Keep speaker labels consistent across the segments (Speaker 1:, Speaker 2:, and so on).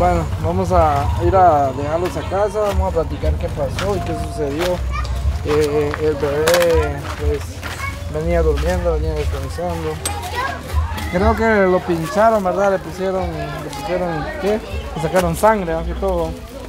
Speaker 1: Bueno, vamos a ir a dejarlos a casa, vamos a platicar qué pasó y qué sucedió. El bebé pues venía durmiendo, venía descansando. Creo que lo pincharon, ¿verdad? Le pusieron ¿qué? Le sacaron sangre, más que todo.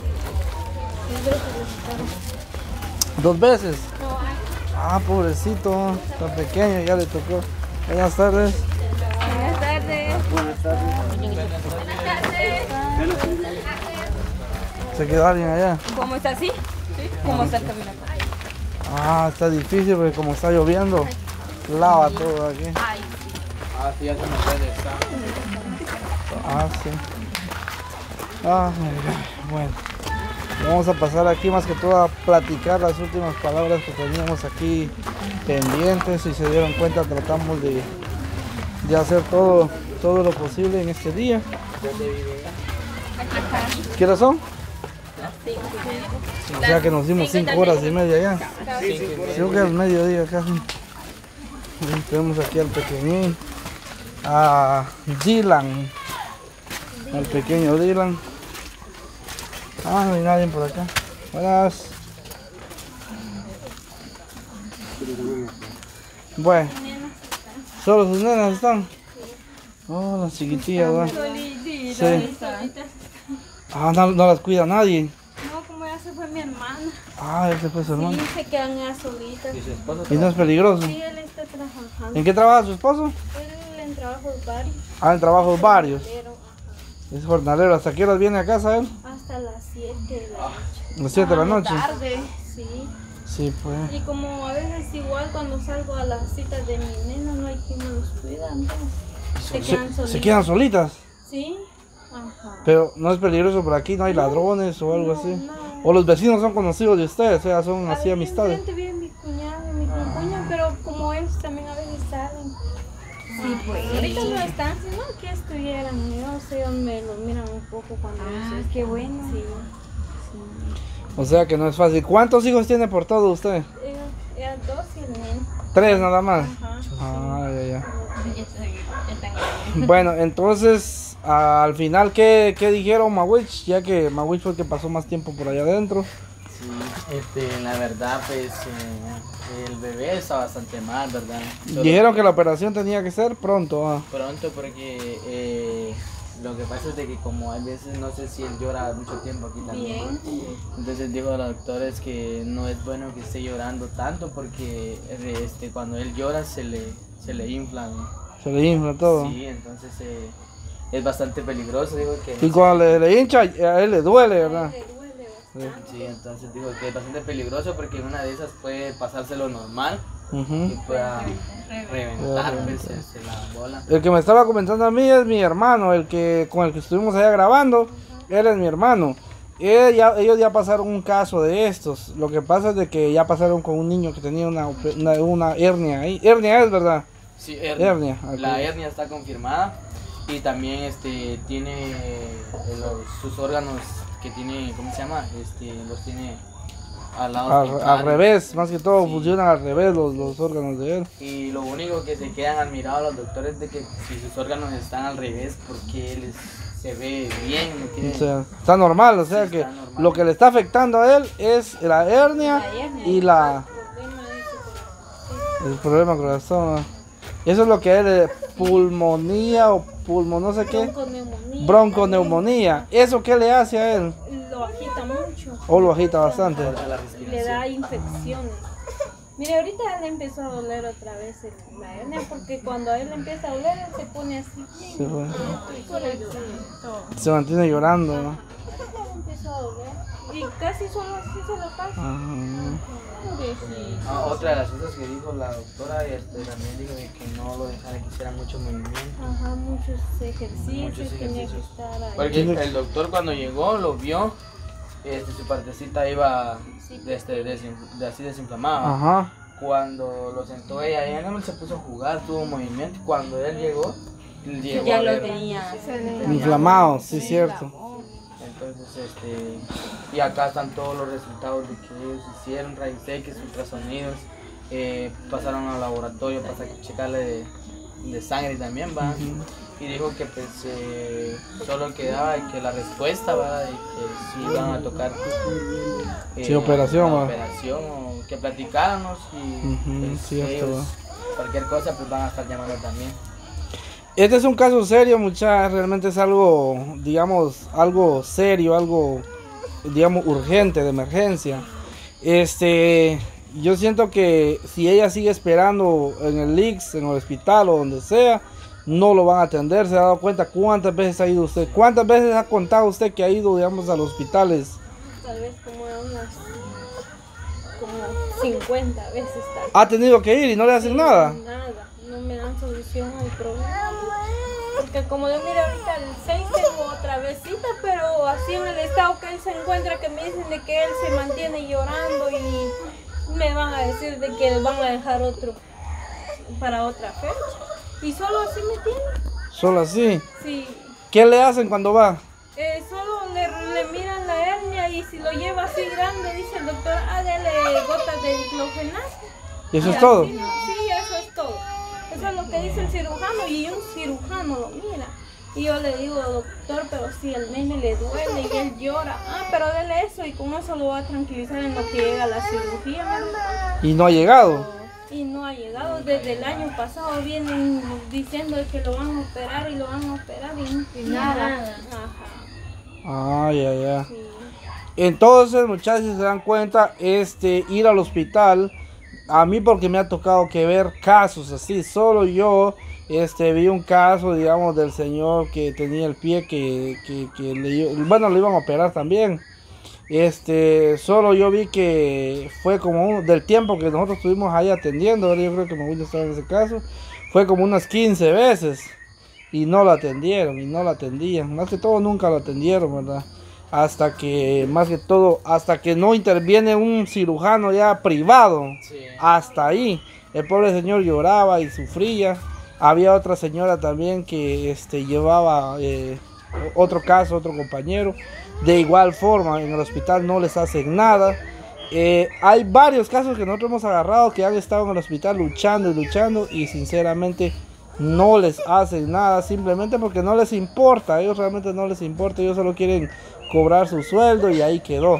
Speaker 1: 2 veces. Ah, pobrecito, tan pequeño, ya le tocó. Buenas tardes.
Speaker 2: Buenas tardes.
Speaker 1: Buenas tardes.
Speaker 2: Buenas tardes.
Speaker 1: ¿Se quedó alguien allá?
Speaker 2: ¿Cómo está así? Sí. ¿Cómo está el camino?
Speaker 1: Ah, está difícil porque como está lloviendo, lava todo aquí.
Speaker 2: Ay,
Speaker 3: Ah, sí, ya se me puede estar.
Speaker 1: Ah, sí. Ah, bueno. Vamos a pasar aquí más que todo a platicar las últimas palabras que teníamos aquí pendientes. Si se dieron cuenta, tratamos de hacer todo lo posible en este día. ¿Qué hora son? O sea que nos dimos 5 horas y media ya. Creo que es mediodía casi. Y tenemos aquí al pequeñín, a Dylan, al pequeño Dylan. Ah, no hay nadie por acá. Buenas. Bueno, solo sus nenas están. Oh, las chiquitillas, ¿verdad? Sí. Ah, no las cuida nadie.
Speaker 2: no, como ya se fue mi hermana.
Speaker 1: Ah, ese fue su hermano.
Speaker 2: Sí, se quedan ya solitas.
Speaker 3: ¿Y su esposo?
Speaker 1: ¿Y no es peligroso?
Speaker 2: Sí, él está trabajando.
Speaker 1: ¿En qué trabaja su esposo?
Speaker 2: Él en trabajos varios.
Speaker 1: Ah, en trabajos varios.
Speaker 2: Pero, ajá,
Speaker 1: Es jornalero. ¿Hasta qué horas viene a casa él?
Speaker 2: hasta las 7 de la noche.
Speaker 1: A las 7 de la noche.
Speaker 2: Tarde, sí.
Speaker 1: Sí, pues.
Speaker 2: Y como a veces igual cuando salgo a las citas de mis nenas no hay quien me los cuida, entonces se quedan solitas.
Speaker 1: Se quedan solitas.
Speaker 2: Sí, ajá.
Speaker 1: Pero no es peligroso por aquí, no hay ladrones o algo así.
Speaker 2: No.
Speaker 1: O los vecinos son conocidos de ustedes, o sea, son así amistades.
Speaker 2: Enfrente vive mi cuñado y mi cuña, pero como ellos también a veces salen. Sí, pues. Ahorita no están, sino que estuvieran, yo sé, me lo miran un poco cuando yo qué bueno. Sí.
Speaker 1: O sea que no es fácil. ¿Cuántos hijos tiene por todo usted?
Speaker 2: Eran 2 y el nene.
Speaker 1: 3 nada más.
Speaker 2: Ajá.
Speaker 1: Ah, ya. Bueno, entonces, al final, ¿qué dijeron Mawich? Ya que Mawich fue el que pasó más tiempo por allá adentro.
Speaker 3: Sí, la verdad, pues el bebé está bastante mal, ¿verdad? Solo
Speaker 1: Dijeron que la operación tenía que ser pronto. Ah.
Speaker 3: pronto porque lo que pasa es de que como hay veces no sé si él llora mucho tiempo aquí también. Entonces dijo a los doctores que no es bueno que esté llorando tanto porque cuando él llora se le infla, ¿no?
Speaker 1: Se le infla todo.
Speaker 3: Sí, entonces es bastante peligroso, dijo que
Speaker 1: Y cuando le hincha, a él le duele, ¿verdad?
Speaker 2: Le duele bastante.
Speaker 3: sí, entonces dijo que es bastante peligroso porque en una de esas puede pasarse lo normal
Speaker 1: Ujú.
Speaker 3: y pueda reventar pues, la bola.
Speaker 1: El que me estaba comentando a mí es mi hermano, con el que estuvimos allá grabando. Él es mi hermano. Ellos ya pasaron un caso de estos. Lo que pasa es de que ya pasaron con un niño que tenía una hernia ahí. Hernia es, ¿verdad?
Speaker 3: Sí,
Speaker 1: Hernia, ok.
Speaker 3: La hernia está confirmada y también tiene sus órganos que tiene, ¿cómo se llama? Los tiene al lado
Speaker 1: Al revés, más que todo
Speaker 3: Sí.
Speaker 1: funcionan al revés los órganos de él.
Speaker 3: Y lo único que se quedan admirados los doctores de que si sus órganos están al revés, porque él se ve bien, ¿me
Speaker 1: O
Speaker 3: entiendes?
Speaker 1: sea, está normal, o sea
Speaker 3: Sí,
Speaker 1: que
Speaker 3: está normal.
Speaker 1: lo que le está afectando a él es la hernia y el problema corazón. ¿No? Eso es lo que es pulmonía o no sé qué.
Speaker 2: Bronconeumonía.
Speaker 1: Bronconeumonía. ¿Eso qué le hace a él?
Speaker 2: Lo agita mucho.
Speaker 1: O lo agita bastante.
Speaker 3: Corta la
Speaker 2: Le
Speaker 3: respiración.
Speaker 2: da infecciones. Mire, ahorita le empezó a doler otra vez la hernia porque cuando a él le empieza a doler, él se pone así.
Speaker 1: Sí, bueno.
Speaker 2: Por el
Speaker 1: Se mantiene llorando, ¿no?
Speaker 2: le empezó a doler. Y casi solo así se lo pasa.
Speaker 1: Ah,
Speaker 3: Otra de las cosas que dijo la doctora también dijo de que no lo dejara que hiciera mucho movimiento.
Speaker 2: Ajá, muchos ejercicios,
Speaker 3: Muchos
Speaker 2: tenía que
Speaker 3: ejercicios.
Speaker 2: estar ahí.
Speaker 3: Porque el doctor cuando llegó lo vio, su partecita iba así desinflamada.
Speaker 1: Ajá.
Speaker 3: Cuando lo sentó ella, él se puso a jugar, tuvo movimiento. Cuando él llegó
Speaker 2: Ya
Speaker 3: a
Speaker 2: lo
Speaker 3: ver.
Speaker 2: tenía.
Speaker 1: Inflamado, sí, cierto.
Speaker 3: Entonces, y acá están todos los resultados de que ellos hicieron, rayos X, ultrasonidos, pasaron al laboratorio para checarle de sangre también, va. y dijo que pues solo quedaba que la respuesta, ¿verdad? Y que si iban a tocar
Speaker 1: sí, operación,
Speaker 3: la
Speaker 1: ¿va?
Speaker 3: operación o que platicáramos y pues,
Speaker 1: sí, esto,
Speaker 3: ellos, cualquier cosa pues van a estar llamando también.
Speaker 1: Este es un caso serio, muchachos, realmente es algo, digamos, algo serio, algo, digamos, urgente, de emergencia. Yo siento que si ella sigue esperando en el ICS, en el hospital o donde sea, no lo van a atender. ¿Se ha dado cuenta cuántas veces ha ido usted? ¿Cuántas veces ha contado usted que ha ido, digamos, a los hospitales?
Speaker 2: Tal vez como unas 50 veces tal.
Speaker 1: Ha tenido que ir y no le hacen nada.
Speaker 2: Nada, no me dan solución al problema. Porque como yo miro ahorita el 6 tengo otra vez cita, pero así en el estado que él se encuentra, que me dicen de que él se mantiene llorando y me van a decir de que van a dejar otro para otra fecha. Y solo así me tienen.
Speaker 1: Solo así.
Speaker 2: Sí.
Speaker 1: ¿Qué le hacen cuando va?
Speaker 2: Solo le miran la hernia y si lo lleva así grande, dice el doctor, dele gotas de diclofenac.
Speaker 1: ¿Y eso es todo?
Speaker 2: Sí, eso es todo. Eso es lo que dice el cirujano y un cirujano lo mira. Y yo le digo, doctor, pero si al nene le duele y él llora, pero dele eso y con eso lo va a tranquilizar en lo que llega la cirugía, ¿verdad?
Speaker 1: Y no ha llegado.
Speaker 2: Y no ha llegado, desde el año pasado vienen diciendo que lo van a operar y lo van a operar y nada. Ajá.
Speaker 1: Ya.
Speaker 2: Sí.
Speaker 1: Entonces, muchachos, si se dan cuenta, ir al hospital, a mí porque me ha tocado que ver casos así, solo yo vi un caso, digamos, del señor que tenía el pie que lo iban a operar también. Solo yo vi que fue como del tiempo que nosotros estuvimos ahí atendiendo, ¿verdad? Yo creo que me voy a estar en ese caso, fue como unas 15 veces y no lo atendieron y no lo atendían, más que todo nunca lo atendieron, ¿verdad? Hasta que no interviene un cirujano ya privado, sí. Hasta ahí, el pobre señor lloraba y sufría. Había otra señora también que llevaba otro caso, otro compañero, de igual forma, en el hospital no les hacen nada. Hay varios casos que nosotros hemos agarrado que han estado en el hospital luchando y sinceramente no les hacen nada, simplemente porque no les importa, ellos realmente no les importa, ellos solo quieren cobrar su sueldo y ahí quedó.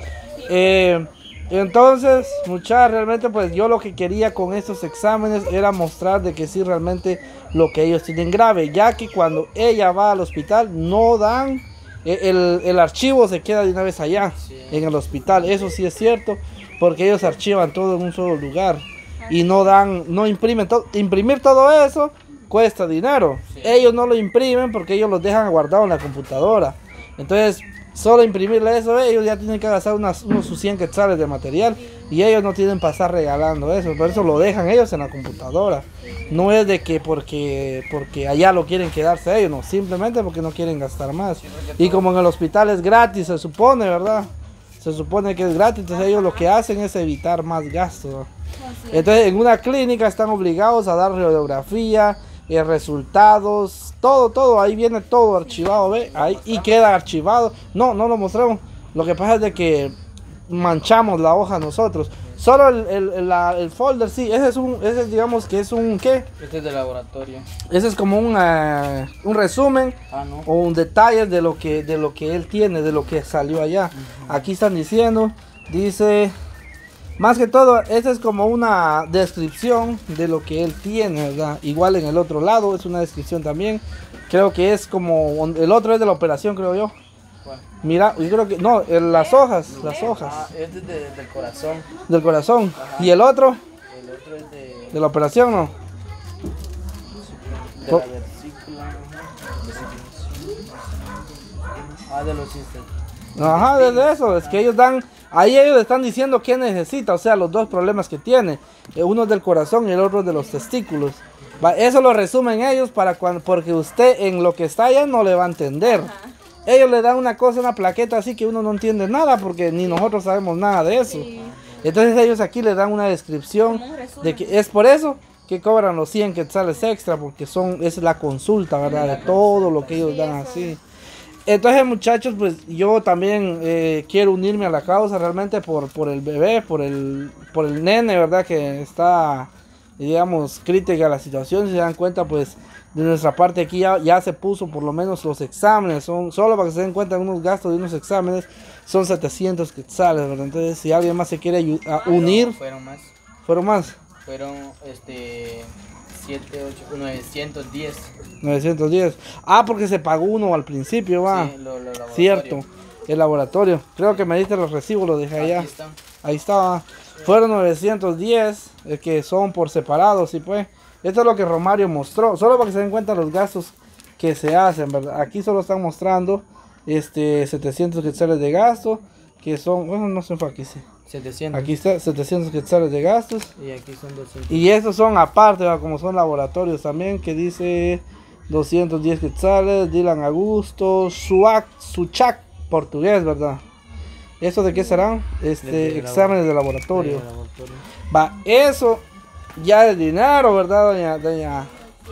Speaker 1: Entonces, muchachos, realmente pues yo lo que quería con estos exámenes era mostrar de que sí realmente lo que ellos tienen grave, ya que cuando ella va al hospital no dan, el archivo se queda de una vez allá, sí, en el hospital, eso sí es cierto, porque ellos archivan todo en un solo lugar y no imprimen todo. Imprimir todo eso cuesta dinero, sí. Ellos no lo imprimen porque ellos lo dejan guardado en la computadora, entonces solo imprimirle eso, ellos ya tienen que gastar unos sus 100 quetzales de material y ellos no tienen que pasar regalando eso, por eso lo dejan ellos en la computadora. No es de que porque allá lo quieren quedarse ellos, no, simplemente porque no quieren gastar más. Y como en el hospital es gratis, se supone, ¿verdad? Se supone que es gratis, entonces ellos lo que hacen es evitar más gastos, ¿no? Entonces en una clínica están obligados a dar radiografía, resultados, todo, ahí viene todo archivado, ¿ve? Ahí, y queda archivado. No lo mostramos. Lo que pasa es de que manchamos la hoja nosotros. Solo el folder, sí, ese digamos que es un, ¿qué?
Speaker 3: Este es de laboratorio.
Speaker 1: Ese es como un resumen, no, o un detalle de lo que él tiene, de lo que salió allá. Aquí están diciendo, dice... Más que todo, esta es como una descripción de lo que él tiene, ¿verdad? Igual en el otro lado es una descripción también. Creo que es como, el otro es de la operación, creo yo. ¿Cuál? Mira, yo creo que, no, las hojas.
Speaker 3: Este es del corazón.
Speaker 1: Del corazón. Ajá. ¿Y el otro?
Speaker 3: El otro es
Speaker 1: de la operación, ¿no?
Speaker 3: De la vesícula. De los intestinos.
Speaker 1: Ajá, desde eso, es que ellos dan, ahí ellos están diciendo qué necesita, o sea, los dos problemas que tiene, uno es del corazón y el otro es de los testículos. Eso lo resumen ellos porque usted en lo que está allá no le va a entender. Ellos le dan una cosa, una plaqueta así que uno no entiende nada porque ni nosotros sabemos nada de eso. Entonces ellos aquí le dan una descripción de que es por eso que cobran los 100 quetzales extra, porque es la consulta, ¿verdad? De todo lo que ellos dan así. Entonces, muchachos, pues yo también quiero unirme a la causa realmente por el bebé, por el nene, ¿verdad? Que está, digamos, crítica la situación. Si se dan cuenta, pues De nuestra parte aquí ya se puso por lo menos los exámenes, son solo para que se den cuenta unos gastos de unos exámenes, son 700 quetzales, ¿verdad? Entonces si alguien más se quiere unir,
Speaker 3: Fueron más.
Speaker 1: ¿fueron más?
Speaker 3: Fueron 910.
Speaker 1: 910. Ah, porque se pagó uno al principio, va.
Speaker 3: Sí, lo laboratorio.
Speaker 1: Cierto, el laboratorio. Creo que me diste los recibos, los dejé allá.
Speaker 3: Aquí están.
Speaker 1: Ahí estaba. Fueron 910, que son por separado, sí pues. Esto es lo que Romario mostró, solo para que se den cuenta los gastos que se hacen, ¿verdad? Aquí solo están mostrando 700 quetzales de gasto, que son, bueno, no se fue aquí, sí.
Speaker 3: 700.
Speaker 1: Aquí está 700 quetzales de gastos.
Speaker 3: Y aquí son 200.
Speaker 1: Y estos son aparte, ¿verdad? Como son laboratorios también, que dice 210 quetzales, Dylan Augusto, Suchak, portugués, ¿verdad? ¿Esto de qué serán? Exámenes de laboratorio. Va, eso ya es dinero, ¿verdad, doña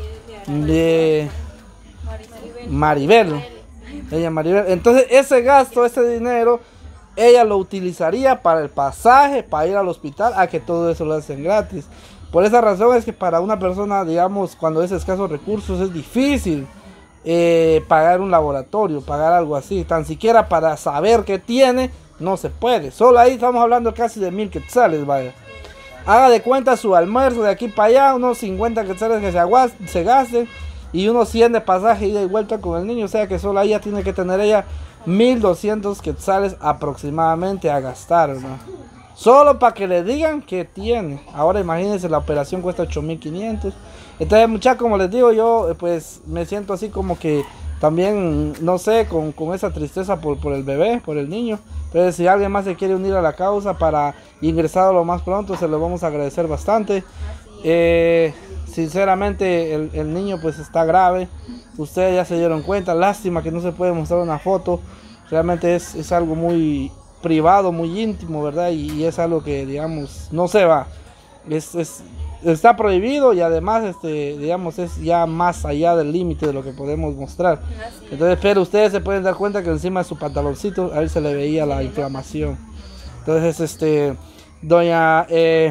Speaker 1: Maribel? Doña Maribel. Entonces ese gasto, ese dinero, ella lo utilizaría para el pasaje, para ir al hospital, a que todo eso lo hacen gratis. Por esa razón es que para una persona, digamos, cuando es escasos recursos, es difícil pagar un laboratorio, pagar algo así. Tan siquiera para saber qué tiene, no se puede. Solo ahí estamos hablando casi de 1000 quetzales, vaya. Haga de cuenta su almuerzo de aquí para allá, unos 50 quetzales que se gasten y unos 100 de pasaje ida y vuelta con el niño. O sea que solo ahí ya tiene que tener ella 1200 quetzales aproximadamente a gastar, ¿no? Solo para que le digan que tiene. Ahora imagínense, la operación cuesta 8500. Entonces, muchachos, como les digo, yo pues me siento así como que también, no sé, con esa tristeza por el bebé, por el niño. Entonces, si alguien más se quiere unir a la causa para ingresar lo más pronto, se lo vamos a agradecer bastante. Sinceramente, el niño pues está grave. Ustedes ya se dieron cuenta. Lástima que no se puede mostrar una foto. Realmente es algo muy privado, muy íntimo, ¿verdad? Y es algo que, digamos, no se va. Está prohibido y además, digamos, es ya más allá del límite de lo que podemos mostrar. Entonces, pero ustedes se pueden dar cuenta que encima de su pantaloncito a él se le veía la inflamación. Entonces, doña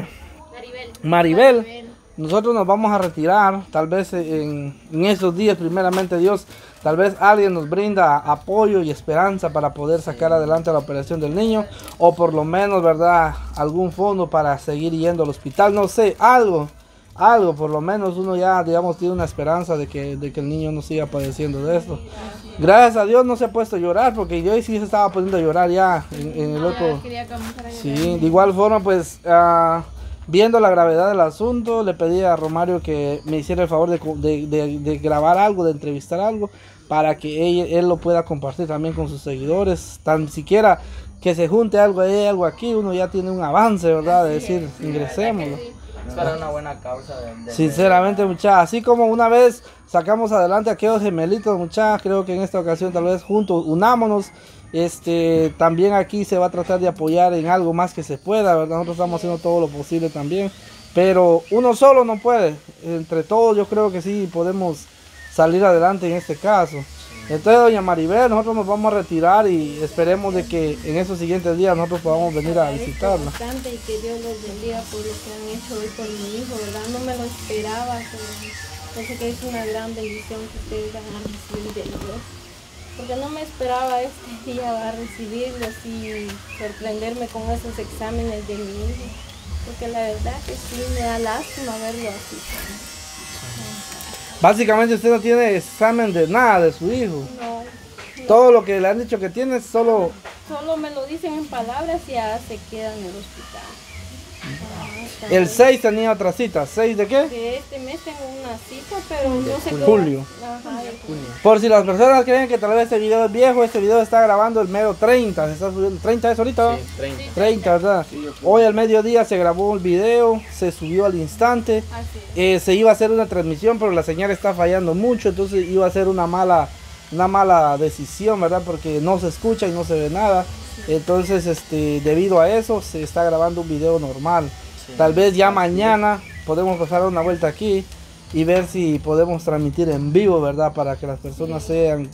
Speaker 1: Maribel, nosotros nos vamos a retirar, tal vez en esos días, primeramente Dios, tal vez alguien nos brinda apoyo y esperanza para poder sacar adelante la operación del niño, o por lo menos, ¿verdad?, algún fondo para seguir yendo al hospital, no sé, algo, por lo menos uno ya, digamos, tiene una esperanza de que el niño no siga padeciendo de esto. Gracias a Dios no se ha puesto a llorar, porque yo sí se estaba poniendo a llorar ya en el otro. Sí, de igual forma, pues, viendo la gravedad del asunto, le pedí a Romario que me hiciera el favor de grabar algo, de entrevistar algo, para que él lo pueda compartir también con sus seguidores. Tan siquiera que se junte algo ahí, algo aquí, uno ya tiene un avance, ¿verdad? De decir, ingresémoslo.
Speaker 3: Es para una buena causa.
Speaker 1: Sinceramente, muchachos, así como una vez sacamos adelante a aquellos gemelitos, muchachos, creo que en esta ocasión tal vez juntos unámonos. También aquí se va a tratar de apoyar en algo más que se pueda, ¿verdad? Nosotros estamos haciendo todo lo posible también, pero uno solo no puede. Entre todos yo creo que sí podemos salir adelante en este caso. Entonces, doña Maribel, nosotros nos vamos a retirar y esperemos de que en esos siguientes días nosotros podamos venir a visitarla.
Speaker 2: Bastante, y que Dios los bendiga por lo que han hecho hoy por mi hijo, ¿verdad? No me lo esperaba, pero sé que es una gran bendición que ustedes van a recibir de Dios. Porque no me esperaba este día a recibirlos y sorprenderme con esos exámenes de mi hijo. Porque la verdad que sí me da lástima verlo así.
Speaker 1: Básicamente usted no tiene examen de nada de su hijo.
Speaker 2: No.
Speaker 1: Todo lo que le han dicho que tiene es solo
Speaker 2: me lo dicen en palabras y ya se queda en el hospital.
Speaker 1: el 6 tenía otra cita. ¿6 de qué?
Speaker 2: De este mes tengo una cita, pero no sé cómo.
Speaker 1: Julio.
Speaker 2: Ajá, de junio.
Speaker 1: Por si las personas creen que tal vez este video es viejo, este video está grabando el mero 30, se está subiendo, 30 es ahorita,
Speaker 3: Sí, 30.
Speaker 1: 30, ¿verdad? Hoy al mediodía se grabó el video, se subió al instante,
Speaker 2: Así es.
Speaker 1: se iba a hacer una transmisión, pero la señal está fallando mucho, entonces iba a ser una mala decisión, ¿verdad? Porque no se escucha y no se ve nada, entonces debido a eso se está grabando un video normal. Tal vez ya mañana podemos pasar una vuelta aquí y ver si podemos transmitir en vivo, ¿verdad? Para que las personas vean,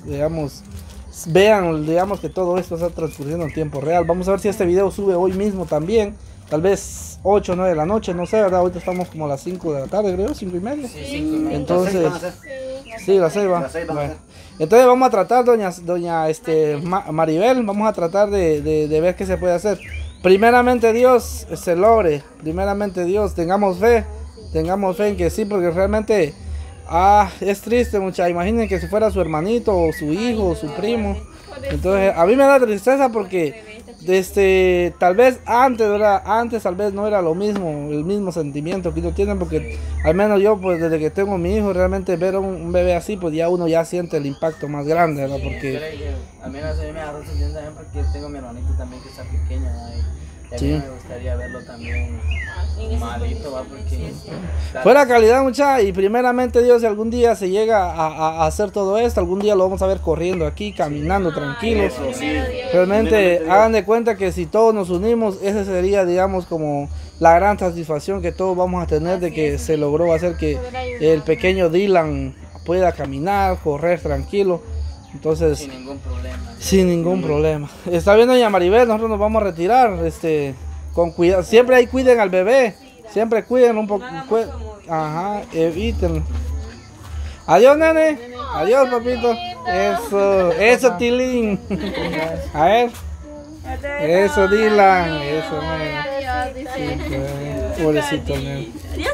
Speaker 1: digamos, que todo esto está transcurriendo en tiempo real. Vamos a ver si este video sube hoy mismo también. Tal vez 8 o 9 de la noche, no sé, ¿verdad? Ahorita estamos como a las 5 de la tarde, creo, 5:30.
Speaker 3: Sí, 5:30.
Speaker 1: Entonces, Sí, las 6 va.
Speaker 4: Las 6 van a
Speaker 1: Bueno.
Speaker 4: ser.
Speaker 1: Entonces vamos a tratar, doña Maribel, vamos a tratar de ver qué se puede hacer. Primeramente Dios se logre, primeramente Dios, tengamos fe en que sí, porque realmente es triste, mucha. Imaginen que si fuera su hermanito o su hijo o su primo. Entonces a mí me da tristeza porque tal vez antes tal vez no era lo mismo, el mismo sentimiento que ellos tienen, porque al menos yo, pues desde que tengo mi hijo, realmente ver un bebé así, pues ya uno ya siente el impacto más grande, ¿verdad? Porque
Speaker 3: A mí no sé, me agarró sentido también porque tengo mi hermanito también que está pequeño, ¿no? Y a
Speaker 1: Sí.
Speaker 3: mí me gustaría verlo también malito, ¿va? Porque
Speaker 1: fuera calidad, mucha, y primeramente Dios, si algún día se llega a hacer todo esto, algún día lo vamos a ver corriendo aquí, caminando tranquilos.
Speaker 4: Eso, sí.
Speaker 1: Realmente
Speaker 4: Primeramente Dios.
Speaker 1: hagan de cuenta que si todos nos unimos, esa sería, digamos, como la gran satisfacción que todos vamos a tener de que se logró hacer que el pequeño Dylan pueda caminar, correr tranquilo. Entonces,
Speaker 3: sin ningún problema.
Speaker 1: sin ningún problema. Está bien, doña Maribel, nosotros nos vamos a retirar, con cuidado. Siempre ahí cuiden al bebé, siempre cuiden un poco. Ajá, eviten. Adiós, nene. Adiós, papito. Eso, Tilín. A ver. Eso, Dylan. Eso, nene. Sí, pues, pobrecito, nene.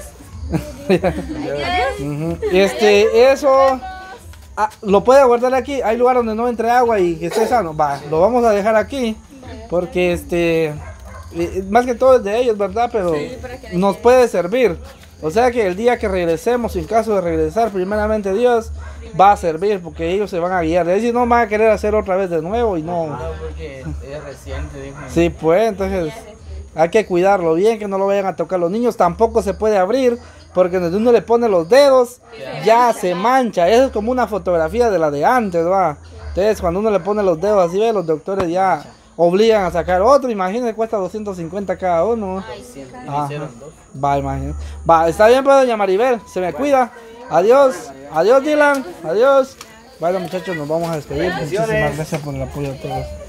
Speaker 1: Ujú. Eso. Lo puede guardar aquí. Hay lugar donde no entre agua y que esté sano. Va, lo vamos a dejar aquí. Porque más que todo es de ellos, ¿verdad? Pero nos puede servir. O sea que el día que regresemos, en caso de regresar, primeramente Dios va a servir, porque ellos se van a guiar. Es decir, no van a querer hacer otra vez de nuevo y no.
Speaker 3: No, porque es reciente, dijo.
Speaker 1: Sí, pues entonces hay que cuidarlo bien, que no lo vayan a tocar. Los niños tampoco se puede abrir, porque donde uno le pone los dedos, ya se mancha. Eso es como una fotografía de la de antes, ¿va? Entonces cuando uno le pone los dedos así, ¿ve? Los doctores ya obligan a sacar otro. Imagínense, cuesta 250 cada uno.
Speaker 3: Me hicieron dos.
Speaker 1: Va, imagínate. Va, está bien, pues, doña Maribel, se me cuida. Adiós, adiós, Dylan, adiós. Bueno, muchachos, nos vamos a despedir. Muchísimas gracias por el apoyo a todos.